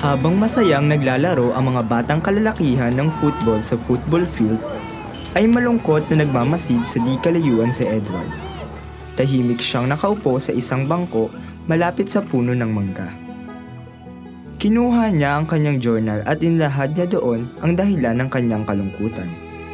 Habang masayang naglalaro ang mga batang kalalakihan ng football sa football field, ay malungkot na nagmamasid sa di kalayuan si Edward. Tahimik siyang nakaupo sa isang bangko malapit sa puno ng mangga. Kinuha niya ang kanyang journal at inilahad niya doon ang dahilan ng kanyang kalungkutan.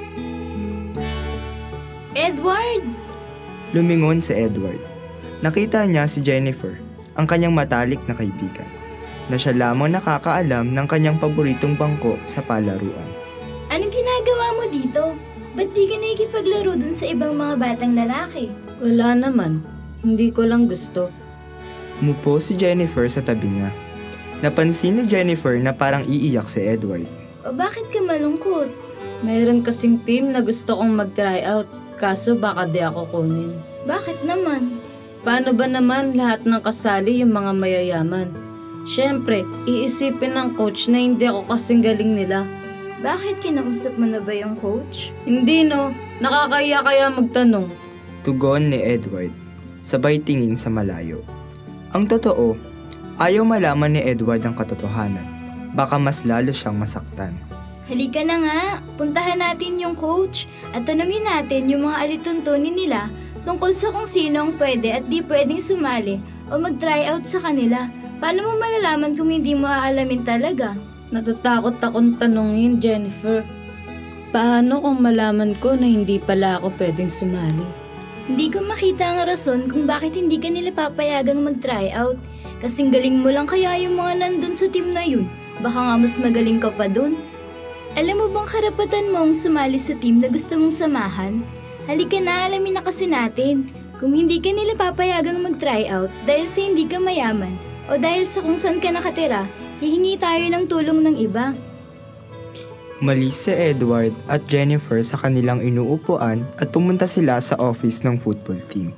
Edward! Lumingon si Edward. Nakita niya si Jennifer, ang kanyang matalik na kaibigan, na siya lamang nakakaalam ng kanyang paboritong bangko sa palaruan. Anong ginagawa mo dito? Ba't di ka nakikipaglaro dun sa ibang mga batang lalaki? Wala naman. Hindi ko lang gusto. Umupo si Jennifer sa tabi niya. Napansin ni Jennifer na parang iiyak si Edward. O bakit ka malungkot? Mayroon kasing team na gusto kong mag-try out. Kaso baka di ako kunin. Bakit naman? Paano ba naman lahat ng kasali yung mga mayayaman? Siyempre, iisipin ng coach na hindi ako kasing galing nila. Bakit kinausap mo na ba yung coach? Hindi no, nakakaya kaya magtanong. Tugon ni Edward, sabay tingin sa malayo. Ang totoo, ayaw malaman ni Edward ang katotohanan. Baka mas lalo siyang masaktan. Halika na nga, puntahan natin yung coach at tanungin natin yung mga alituntunin nila tungkol sa kung sino ang pwede at di pwedeng sumali o mag-try out sa kanila. Paano mo malalaman kung hindi mo aalamin talaga? Natatakot akong tanungin, Jennifer. Paano kung malaman ko na hindi pala ako pwedeng sumali? Hindi ko makita ang rason kung bakit hindi ka nila papayagang mag-try out. Kasing galing mo lang kaya yung mga nandun sa team na yun. Baka nga mas magaling ka pa dun. Alam mo bang karapatan mong sumali sa team na gusto mong samahan? Halika na, alamin na kasi natin. Kung hindi ka nila papayagang mag-try out dahil sa hindi ka mayaman o dahil sa kung saan ka nakatira, hihingi tayo ng tulong ng iba. Malis si Edward at Jennifer sa kanilang inuupuan at pumunta sila sa office ng football team.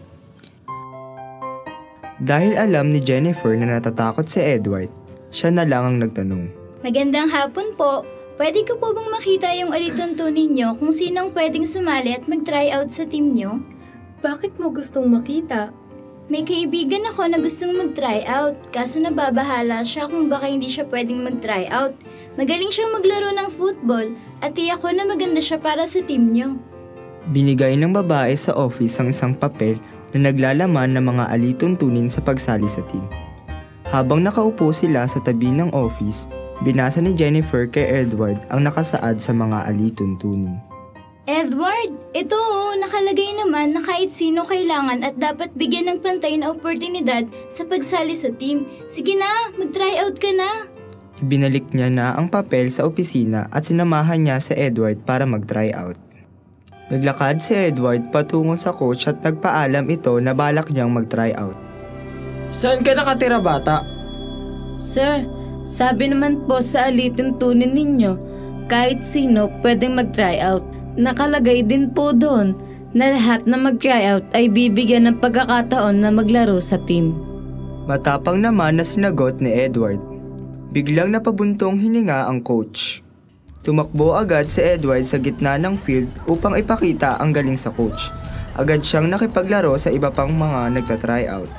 Dahil alam ni Jennifer na natatakot si Edward, siya na lang ang nagtanong. Magandang hapon po. Pwede ko po bang makita yung alituntunin niyo kung sinong pwedeng sumali at mag-try out sa team niyo? Bakit mo gustong makita? May kaibigan ako na gustong mag-try out, kaso nababahala siya kung baka hindi siya pwedeng mag-try out. Magaling siyang maglaro ng football at tiyak ko na maganda siya para sa team niyo. Binigay ng babae sa office ang isang papel na naglalaman ng mga alituntunin sa pagsali sa team. Habang nakaupo sila sa tabi ng office, binasa ni Jennifer kay Edward ang nakasaad sa mga alituntunin. Edward, ito nakalagay naman na kahit sino kailangan at dapat bigyan ng pantay na oportunidad sa pagsali sa team. Sige na, mag-try out ka na. Ibinalik niya na ang papel sa opisina at sinamahan niya si Edward para mag-try out. Naglakad si Edward patungo sa coach at nagpaalam ito na balak niyang mag-try out. Saan ka nakatira, bata? Sir, sabi naman po sa alituntunin ninyo, kahit sino pwedeng mag-try out. Nakalagay din po doon na lahat na mag-try out ay bibigyan ng pagkakataon na maglaro sa team. Matapang naman na sinagot ni Edward. Biglang napabuntong hininga ang coach. Tumakbo agad si Edward sa gitna ng field upang ipakita ang galing sa coach. Agad siyang nakipaglaro sa iba pang mga nagta-try out.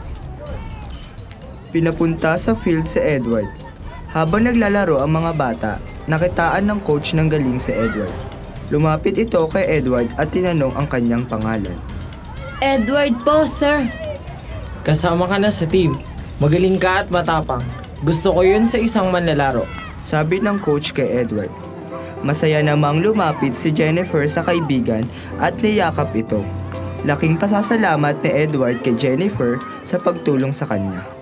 Pinapunta sa field si Edward. Habang naglalaro ang mga bata, nakitaan ng coach ng galing si Edward. Lumapit ito kay Edward at tinanong ang kanyang pangalan. Edward po, sir. Kasama ka na sa team. Magaling ka at matapang. Gusto ko yun sa isang manlalaro. Sabi ng coach kay Edward. Masaya namang lumapit si Jennifer sa kaibigan at niyakap ito. Laking pasasalamat ni Edward kay Jennifer sa pagtulong sa kanya.